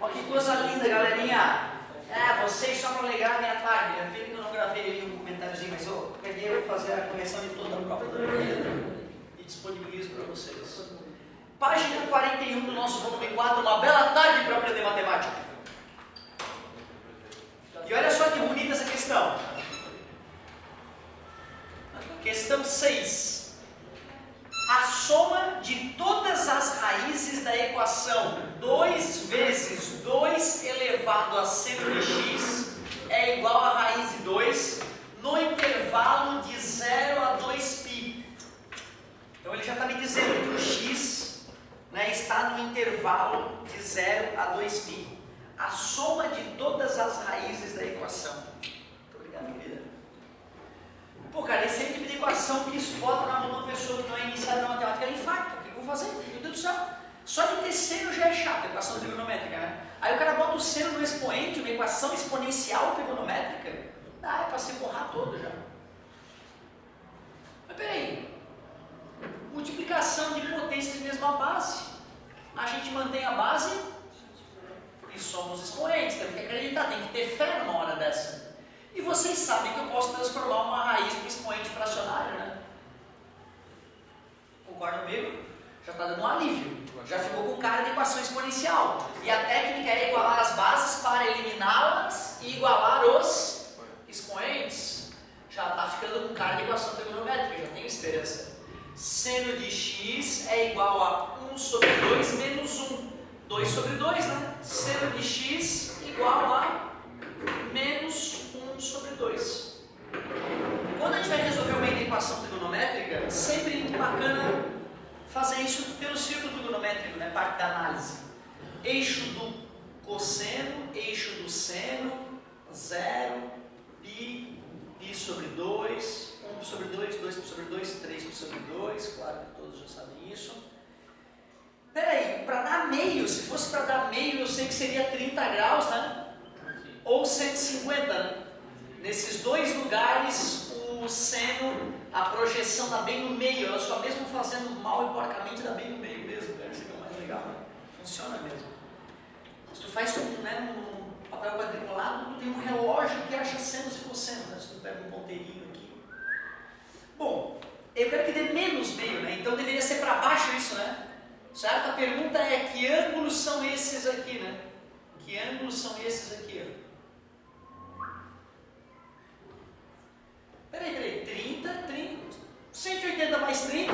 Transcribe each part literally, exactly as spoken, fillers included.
Olha que coisa linda, galerinha. É, vocês só para alegrar a minha tarde. Eu tenho que eu não gravei ali um comentáriozinho, mas eu peguei, eu vou fazer a correção de toda a prova da minha e disponibilizo para vocês. Página quarenta e um do nosso volume quatro, uma bela tarde para aprender matemática. E olha só que bonita essa questão. Questão seis. A soma de todas as raízes da equação dois vezes dois elevado a seno de x é igual a raiz de dois no intervalo de zero a dois π. Então ele já está me dizendo que o x, né, está no intervalo de zero a dois π. A soma de todas as raízes da equação. Muito obrigado, querida. Pô, cara, esse é o tipo de equação que explode na mão de uma pessoa que não é iniciada na matemática, ela infarta. O que eu vou fazer? Meu Deus do céu. Só de ter seno já é chato, a equação trigonométrica, né? Aí o cara bota o seno no expoente, uma equação exponencial trigonométrica. Ah, é para se borrar todo já. Mas peraí. Multiplicação de potências de mesma base. A gente mantém a base e somos expoentes. Tem que acreditar, tem que ter fé numa hora dessa. E vocês sabem que eu posso transformar uma raiz em expoente fracionário, né? Concordam comigo? Já está dando um alívio. Já ficou com cara de equação exponencial. E a técnica é igualar as bases para eliminá-las e igualar os expoentes. Já está ficando com cara de equação trigonométrica, já tenho esperança. Seno de x é igual a um sobre dois menos um. dois sobre dois, né? Seno de x igual a menos um sobre dois. Quando a gente vai resolver uma equação trigonométrica, sempre bacana fazer isso pelo círculo trigonométrico, né? Parte da análise. Eixo do cosseno, eixo do seno, zero, π, π sobre dois, um sobre dois, dois sobre dois, três sobre dois, claro que todos já sabem isso. Peraí, para dar meio, se fosse para dar meio, eu sei que seria trinta graus, né? Ou cento e cinquenta, né? Nesses dois lugares, o seno, a projeção dá bem no meio, ela só mesmo fazendo mal e porcamente dá bem no meio mesmo, cara. Isso aqui é o mais legal, né? Funciona mesmo. Se tu faz com, né, um papel quadriculado, tu tem um relógio que acha senos e cossenos, né? Se tu pega um ponteirinho aqui. Bom, eu quero que dê menos meio, né? Então deveria ser para baixo isso, né? Certo? A pergunta é, que ângulos são esses aqui, né? Que ângulos são esses aqui, ó? Peraí, peraí, trinta, trinta, cento e oitenta mais trinta,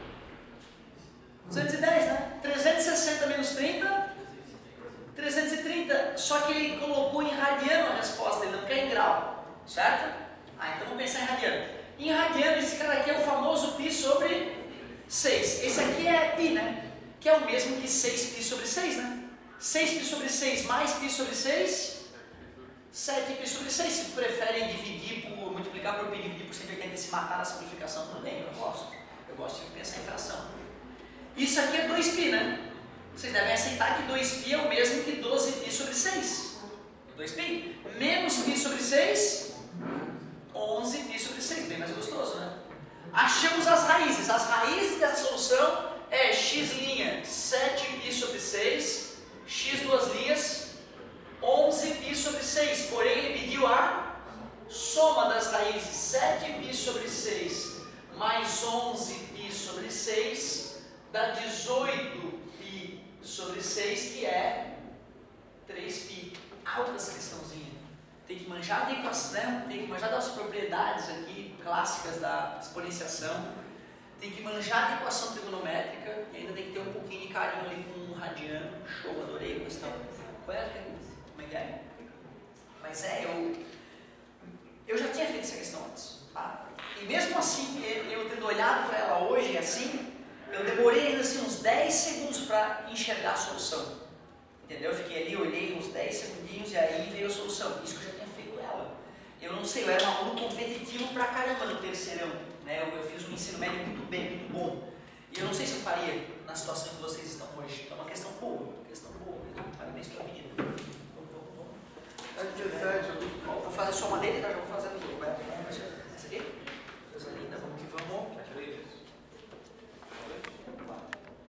duzentos e dez, né? trezentos e sessenta menos trinta, trezentos e trinta, só que ele colocou em radiano a resposta, ele não quer em grau, certo? Ah, então vamos pensar em radiano. Em radiano, esse cara aqui é o famoso π sobre seis, esse aqui é π, né? Que é o mesmo que seis π sobre seis, né? seis π sobre seis mais π sobre seis, sete π sobre seis. Se preferem dividir por, multiplicar por π, dividir por cento e oitenta e se matar na simplificação, tudo bem, eu gosto. Eu gosto de pensar em fração. Isso aqui é dois π, né? Vocês devem aceitar que dois π é o mesmo que doze π sobre seis. dois π. Menos π sobre seis, onze π sobre seis. Bem mais gostoso, né? Achamos as raízes. As raízes dessa solução é x' sete π sobre seis, x duas linhas, onze π sobre seis, porém ele pediu a soma das raízes. Sete π sobre seis mais onze π sobre seis dá dezoito π sobre seis, que é três π. Altas questãozinha. Tem que manjar de equação, né? Tem que manjar das propriedades aqui clássicas da exponenciação. Tem que manjar de equação trigonométrica e ainda tem que ter um pouquinho de carinho ali com um radiano. Show, adorei a questão. Qual é a Como é que é? Mas é, eu, eu já tinha feito essa questão antes, tá? E mesmo assim, eu tendo olhado para ela hoje assim, eu demorei ainda assim uns dez segundos para enxergar a solução. Entendeu? Eu fiquei ali, olhei uns dez segundinhos e aí veio a solução. Isso que eu já tinha feito ela. Eu não sei, eu era um aluno competitivo pra caramba no terceirão, né? Eu, eu fiz um ensino médio muito bem, muito bom. E eu não sei se eu faria na situação que vocês estão hoje. É uma questão boa, uma questão boa. Parabéns pela menina. Vou fazer só uma dele, tá? Já vou fazendo tudo.